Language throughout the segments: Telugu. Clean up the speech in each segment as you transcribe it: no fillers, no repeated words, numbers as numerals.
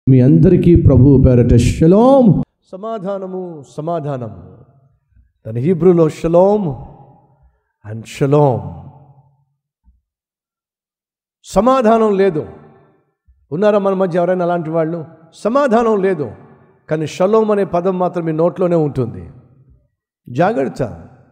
మీ అందరికీ ప్రభువు పేరట షలోమ్. సమాధానము సమాధానము, దాని హీబ్రూలో షలోమ్ అండ్ షలోమ్. సమాధానం లేదు. ఉన్నారా మన మధ్య ఎవరైనా అలాంటి వాళ్ళు? సమాధానం లేదు, కానీ షలోమ్ అనే పదం మాత్రం మీ నోట్లోనే ఉంటుంది. జాగ్రత్త.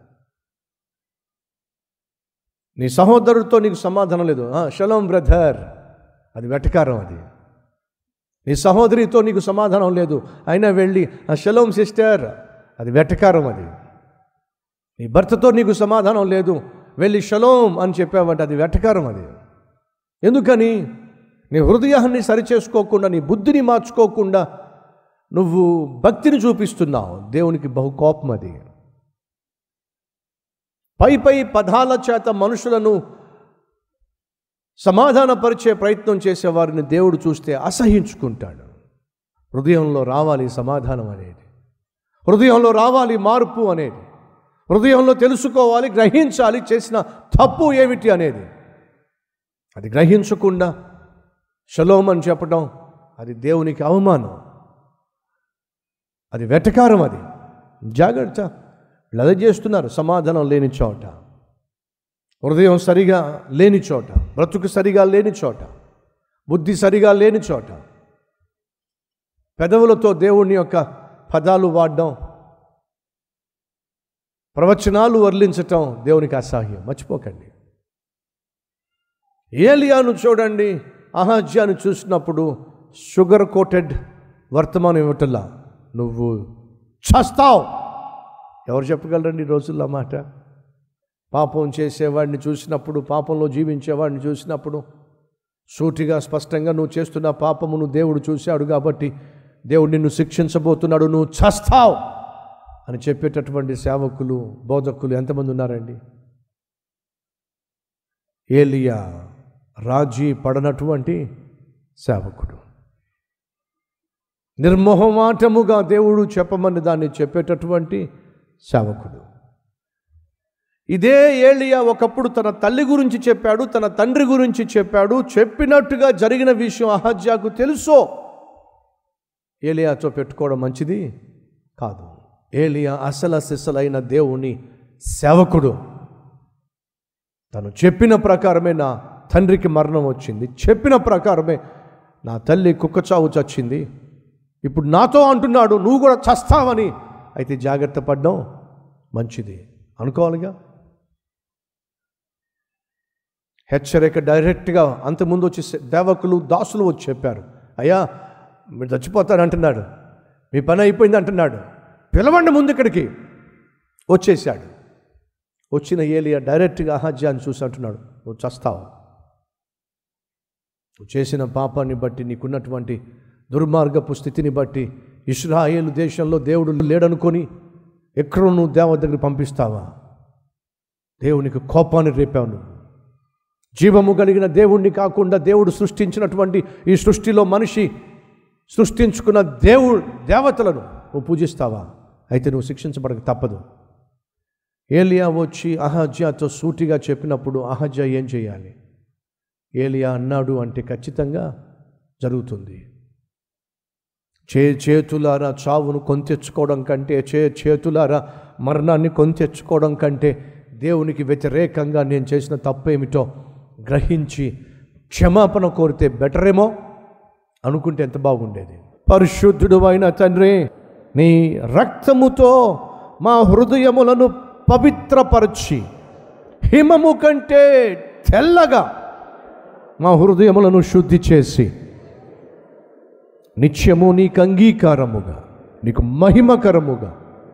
నీ సహోదరుడితో నీకు సమాధానం లేదు, షలోమ్ బ్రదర్, అది వెటకారం. అది నీ సహోదరితో నీకు సమాధానం లేదు, అయినా వెళ్ళి షలోమ్ సిస్టర్, అది వెటకారం. అది నీ భర్తతో నీకు సమాధానం లేదు, వెళ్ళి షలోమ్ అని చెప్పావంటే అది వెటకారం. అది ఎందుకని? నీ హృదయాన్ని సరిచేసుకోకుండా, నీ బుద్ధిని మార్చుకోకుండా నువ్వు భక్తిని చూపిస్తున్నావు. దేవునికి బహు కోపం. అది పై పదాల చేత మనుషులను సమాధానపరిచే ప్రయత్నం చేసేవారిని దేవుడు చూస్తే అసహించుకుంటాడు. హృదయంలో రావాలి సమాధానం అనేది, హృదయంలో రావాలి మార్పు అనేది, హృదయంలో తెలుసుకోవాలి, గ్రహించాలి చేసిన తప్పు ఏమిటి అనేది. అది గ్రహించకుండా షలోమ్ అని చెప్పడం అది దేవునికి అవమానం, అది వెటకారం. అది జాగ్రత్త. వీళ్ళు అదే చేస్తున్నారు. సమాధానం లేని చోట, హృదయం సరిగా లేని చోట, బ్రతుకు సరిగా లేని చోట, బుద్ధి సరిగా లేని చోట పెదవులతో దేవుని యొక్క పదాలు వాడడం, ప్రవచనాలు వర్లించటం దేవునికి అసహ్యం. మర్చిపోకండి. ఏలియాను చూడండి, అహజ్యాను చూసినప్పుడు షుగర్ కోటెడ్ వర్తమానం ఇవ్వటల్లా, నువ్వు చస్తావు. ఎవరు చెప్పగలరండి ఈ రోజుల్లో మాట? పాపం చేసేవాడిని చూసినప్పుడు, పాపంలో జీవించేవాడిని చూసినప్పుడు సూటిగా స్పష్టంగా నువ్వు చేస్తున్న పాపమును దేవుడు చూశాడు కాబట్టి దేవుడు నిన్ను శిక్షించబోతున్నాడు, నువ్వు చస్తావు అని చెప్పేటటువంటి సేవకులు, బోధకులు ఎంతమంది ఉన్నారండి? ఏలియా రాజీ పడనటువంటి సేవకుడు, నిర్మోహమాటముగా దేవుడు చెప్పమని దాన్ని చెప్పేటటువంటి సేవకుడు. ఇదే ఏలియా ఒకప్పుడు తన తల్లి గురించి చెప్పాడు, తన తండ్రి గురించి చెప్పాడు. చెప్పినట్టుగా జరిగిన విషయం అహజ్యాకు తెలుసో. ఏలియాతో పెట్టుకోవడం మంచిది కాదు. ఏలియా అసలైన దేవుని సేవకుడు. తను చెప్పిన ప్రకారమే నా తండ్రికి మరణం వచ్చింది, చెప్పిన ప్రకారమే నా తల్లి కుక్కచావు చచ్చింది, ఇప్పుడు నాతో అంటున్నాడు నువ్వు కూడా చస్తావని. అయితే జాగ్రత్త పడ్డం మంచిది అనుకోవాలిగా. హెచ్చరిక డైరెక్ట్గా అంతకుముందు వచ్చి దేవకులు, దాసులు వచ్చి చెప్పారు, అయ్యా మీరు చచ్చిపోతారు అంటున్నాడు, మీ పని అయిపోయింది అంటున్నాడు, పిలవండి ముందు ఇక్కడికి. వచ్చేసాడు. వచ్చిన ఏలియా డైరెక్ట్గా అహజ్యాన్ని చూసి అంటున్నాడు, నువ్వు చస్తావు. నువ్వు చేసిన పాపాన్ని బట్టి, నీకున్నటువంటి దుర్మార్గపు స్థితిని బట్టి, ఇశ్రాయేలు దేశంలో దేవుడు లేడనుకొని ఎక్కడో నువ్వు దేవత దగ్గర పంపిస్తావా? దేవునికి కోపాన్ని రేపావు. నువ్వు జీవము కలిగిన దేవుణ్ణి కాకుండా దేవుడు సృష్టించినటువంటి ఈ సృష్టిలో మనిషి సృష్టించుకున్న దేవతలను నువ్వు పూజిస్తావా? అయితే నువ్వు శిక్షించబడక తప్పదు. ఏలియా వచ్చి అహజ్యాతో సూటిగా చెప్పినప్పుడు అహజ్యా ఏం చేయాలి? ఏలియా అన్నాడు అంటే ఖచ్చితంగా జరుగుతుంది. చేతులారా చావును కొనితెచ్చుకోవడం కంటే, చేతులారా మరణాన్ని కొనితెచ్చుకోవడం కంటే దేవునికి వ్యతిరేకంగా నేను చేసిన తప్పేమిటో గ్రహించి క్షమాపణ కోరితే బెటరేమో అనుకుంటే ఎంత బాగుండేది. పరిశుద్ధుడు అయిన తండ్రి, నీ రక్తముతో మా హృదయములను పవిత్రపరచి హిమము కంటే తెల్లగా మా హృదయములను శుద్ధి చేసి నిత్యము నీకు అంగీకారముగా, నీకు మహిమకరముగా,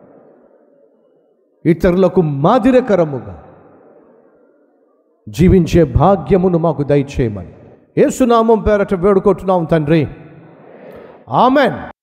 ఇతరులకు మాదిరికరముగా జీవించే భాగ్యమును మాకు దయచేయమని యేసు నామం పేరట వేడుకుంటున్నాం తండ్రి. ఆమెన్.